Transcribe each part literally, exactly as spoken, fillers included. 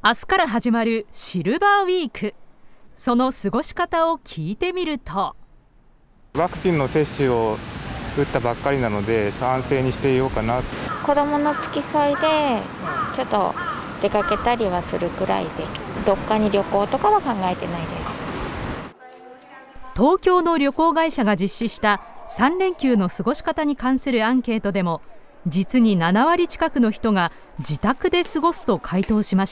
明日から始まるシルバーウィーク、その過ごし方を聞いてみると、 ワクチンの接種を打ったばっかりなので安静にしていようかな。 子どもの付き添いでちょっと出かけたりはするくらいで、どっかに旅行とかは考えてないです。 東京の旅行会社が実施したさん連休の過ごし方に関するアンケートでも、実になな割近くの人が自宅で過ごすと回答しました。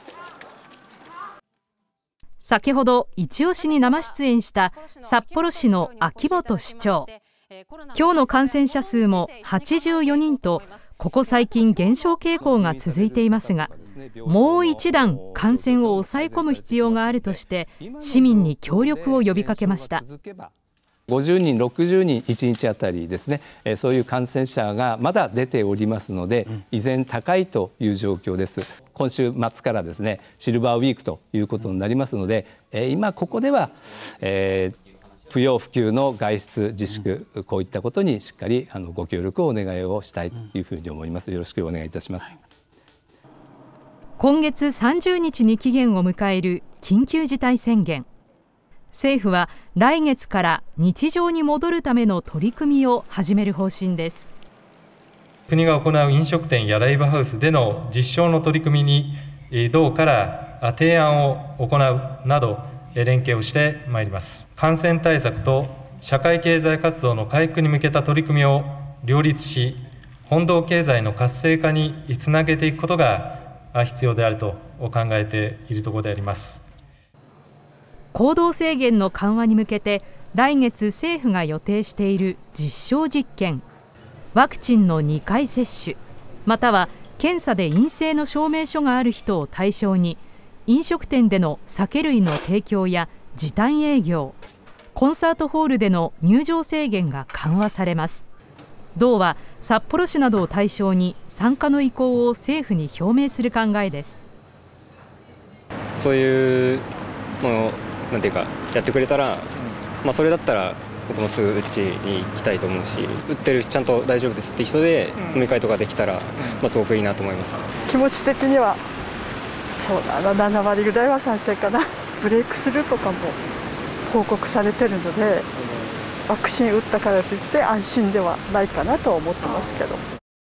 先ほど一押しに生出演した札幌市の秋元市長、今日の感染者数もはちじゅうよにんと、ここ最近減少傾向が続いていますが、もう一段感染を抑え込む必要があるとして市民に協力を呼びかけました。 ごじゅうにん、ろくじゅうにんいちにちあたりですね、そういう感染者がまだ出ておりますので、依然高いという状況です。今週末からですね、シルバーウィークということになりますので、今ここでは、えー、不要不急の外出自粛、こういったことにしっかりあのご協力をお願いをしたいというふうに思います。よろしくお願いいたします。 今月さんじゅうにちに期限を迎える緊急事態宣言。政府は来月から日常に戻るための取り組みを始める方針です。 国が行う飲食店やライブハウスでの実証の取り組みに道から提案を行うなど連携をしてまいります。感染対策と社会経済活動の回復に向けた取り組みを両立し、本土経済の活性化につなげていくことが必要であると考えているところであります。 行動制限の緩和に向けて来月政府が予定している実証実験、ワクチンのにかい接種、または検査で陰性の証明書がある人を対象に、飲食店での酒類の提供や時短営業、コンサートホールでの入場制限が緩和されます。道は札幌市などを対象に参加の意向を政府に表明する考えです。 そういうものなんていうかやってくれたら、まあ、それだったら僕もすぐ打ちに行きたいと思うし、打ってるちゃんと大丈夫ですって人で飲み会とかできたら、まあ、すごくいいなと思います。 気持ち的にはそうだな、なな割ぐらいは賛成かな。ブレイクスルーとかも報告されてるので、ワクチン打ったからといって安心ではないかなと思ってますけど。